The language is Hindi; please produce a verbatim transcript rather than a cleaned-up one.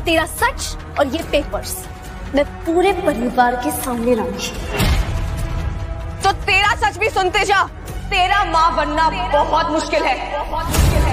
तेरा सच और ये पेपर्स मैं पूरे परिवार के सामने लाऊंगी। तो तेरा सच भी सुनते जा, तेरा माँ बनना बहुत मुश्किल है। बहुत मुश्किल है।